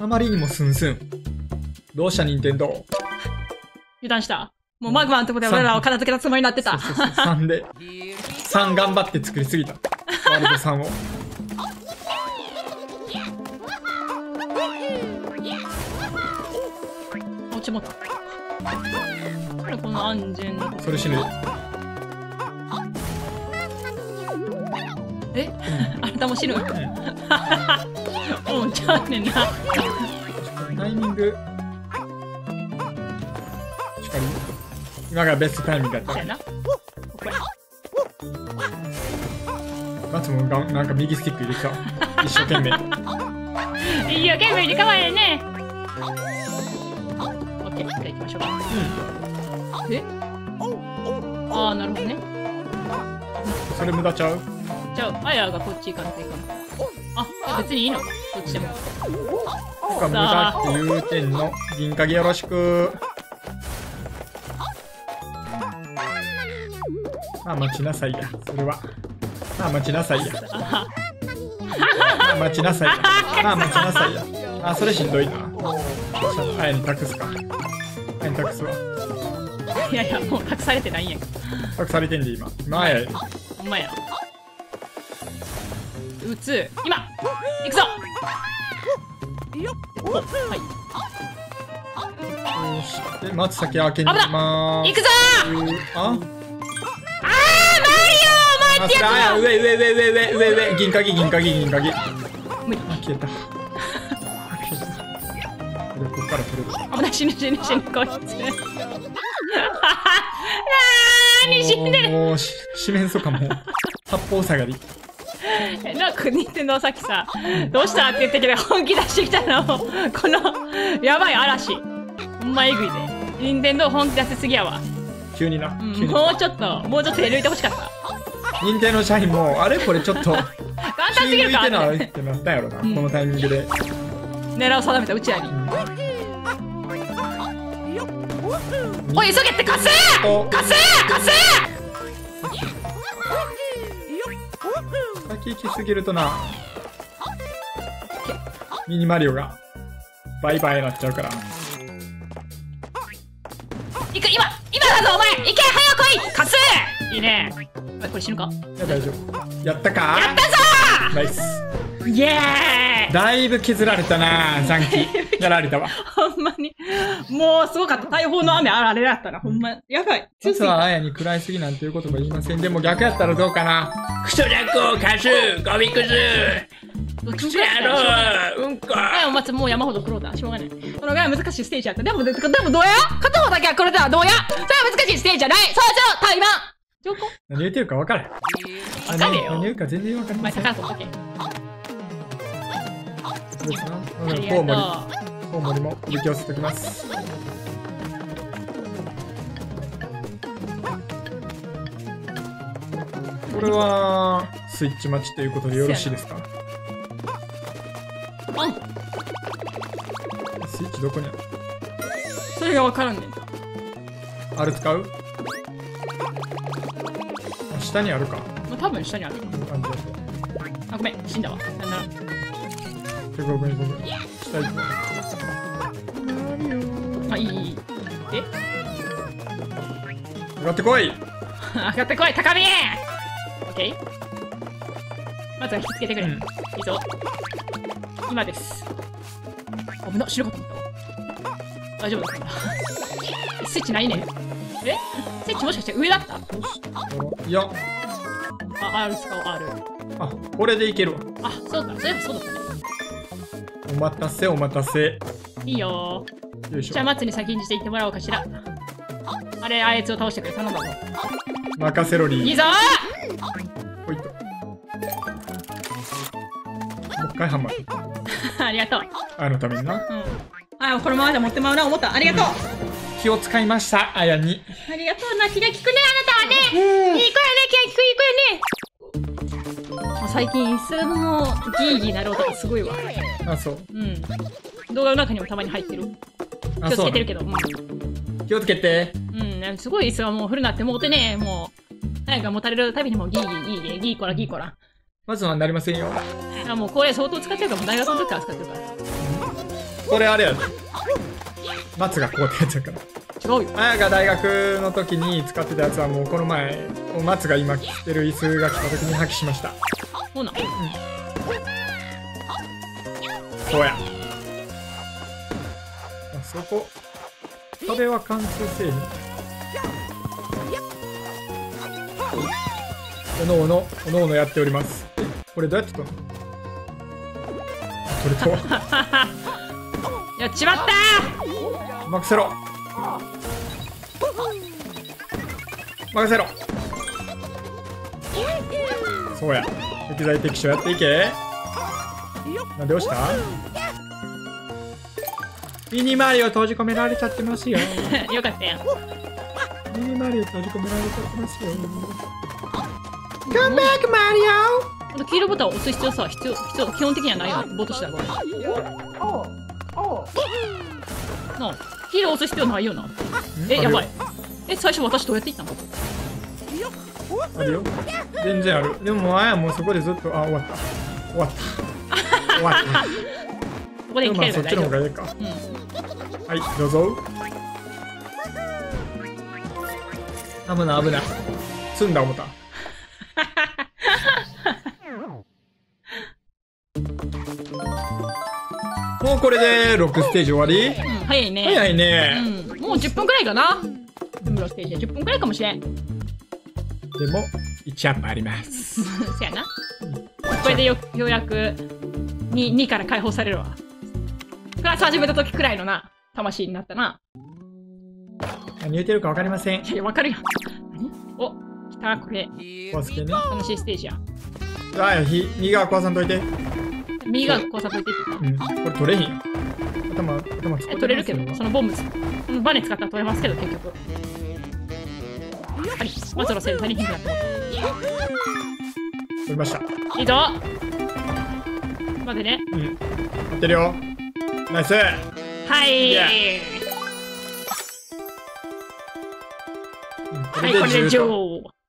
あまりにもスンスン。どうした任天堂。 油断した。もうマグマのとこで俺らを片付けたつもりになってた。 そう3で。3頑張って作りすぎた。ワールド3を。 落ちもった。この安全の。 それ死ぬ。 え、あなたも死ぬ。もうちゃうねんな。 タイミング。今がベストタイミングだった。 そうやな。 松もなんか右スティック入れてた。一生懸命。 いいよ、ゲームにかわいいね。オッケー、じゃあ行きましょうか。え？ああ、なるほどね。 それ無駄ちゃう？ じゃあ、あやがこっち行かんといかん。あ、別にいいのか、どっちでも。 なんか無駄って言うてんの。銀鍵よろしく。まあ待ちなさいや、それは。まあ待ちなさいや。まあ待ちなさいや。まあ待ちなさいや。あ、それしんどいな。あやに託すか。あやに託すわ。 いやいや、もう託されてないんやん。 託されてんで今。今あやや。 ほんまや。撃つ。今行くぞ。はい。 そして松先開けに行きまーす。 行くぞあ？ マリオお前ってやつだ。 上銀鍵無理。 あ、消えた。ここから取れる。 危ない、死ぬこいつ。なーに死んでる。 もう四面楚歌も八方下がり。 なんか任天堂さっきさ、どうしたって言ったけど本気出してきたのこのやばい嵐。ほんまえぐいで。任天堂本気出しすぎやわ。 急にな。 もうちょっと手抜いてほしかった。 任天堂社員もあれこれちょっと簡単すぎるか。 気抜いてないってなったんやろな、このタイミングで。 狙いを定めたうちらに。おい急げって貸せ。 先行きすぎるとな、ミニマリオがバイバイになっちゃうから。 行く、今だぞお前。行け、早く来い。貸せ。いいね。これ死ぬか。 いや大丈夫。やったか。 やったぞー。ナイス。 イエーイ。 だいぶ削られたな。残機やられたわ。 ほんまにもうすごかった。大砲の雨あれだったな。ほんまやばい。 まずはあやに食らいすぎなんていうことも言いません。でも逆やったらどうかな。クソジャックを貸すゴミクズクソ野郎うんこ。 はい、お松もう山ほど食ろうだ。しょうがない。このぐらい難しいステージやった。でもどうや片方だけはこれではどうや。それは難しいステージじゃない。そうタイマン上皇。 何言ってるか分からへん。 分かれよ。 何言うか全然分かりません。 お前魚取っとけ。 そうですな。 ありがとう。 コウモリも引き寄せておきます。これはスイッチ待ちということでよろしいですか。スイッチどこにある。 それが分からんねん。 ある使う。下にあるか。 多分下にある。あ、ごめん、死んだわ。なんなら。 ごめん。下行こう。あ、いい。え？ 上がってこい。 上がってこい、高見。オッケー。まずは引きつけてくれ。いいぞ。今です。危な、死ぬかと思ったわ。大丈夫だった。スイッチないね。え？スイッチもしかして上だった？ いや。 あ、R 使おう、R。 あ、これでいけるわ。 あ、そうだ、そういえばそうだったね。 お待たせ。 いいよー。じゃあ、マッツに先にしていってもらおうかしら。あいつを倒してくれ、頼んだぞ。 任せろり。 いいぞー。ほいと。もう一回ハンマー。 ありがとう。 あのためにな。 あ、このままじゃ持ってまうな、思った。ありがとう。 気を使いました、あやに。 ありがとうな、気が利くね、あなたはね。いい子やね、気が利くいい子やね。最近、それもギーギーなる音がすごいわ。 あ、そう。 動画の中にもたまに入ってる。気をつけてるけど。 気をつけて。 すごい椅子はもう古なってもうてね、もう、早く持たれるたびにもうギーギーコラ。 まずはなりませんよ。 もうこれ相当使ってるから、もう大学の時から使ってるから。 これあれやで。松がこうってやつやから。 違うよ。 あやが大学の時に使ってたやつはもうこの前、松が今着てる椅子が来た時に破棄しました。 そうなん。 そうや。あそこ。壁は貫通せえへん。おのおのやっております。これどうやって取るの？これとは。 やっちまった任せろ。任せろ。そうや。適材適所やっていけ。なんで押した？ミニマリオ閉じ込められちゃってますよ。 よかったよ。 ミニマリオ閉じ込められちゃってますよ。Come back, Mario! 黄色ボタンを押す必要さ、基本的にはないよ。ボートしたらこれ。なあ、黄色押す必要ないよな。やばい。最初私どうやっていったの？ あるよ。全然ある。でも、あやもうそこでずっと、終わった。終わった。終わった。 ここで切れるそっちの方がいいか。はい、どうぞ。危ない危ない。積んだ思った。もうこれで6ステージ終わり？ 早いね。 早いね。 もう10分くらいかな。全部のステージで10分くらいかもしれん。でも、1アップあります。 そやな。これでようやく2から解放されるわ。クラス始めた時くらいのな、魂になったな。 何言ってるか分かりません。 いや、分かるやん。お、来た、これ。 壊すけね。 楽しいステージや。 右側壊さんといて。 右側壊さんといてって言った。 これ取れへんよ。頭取れるけど、そのボム、バネ使ったら取れますけど、結局。はい、まずのせいで足りひんくなって思った。 取りました。 いいぞ。待ってね。 待ってるよ。ナイス。 はい。はい、これで10。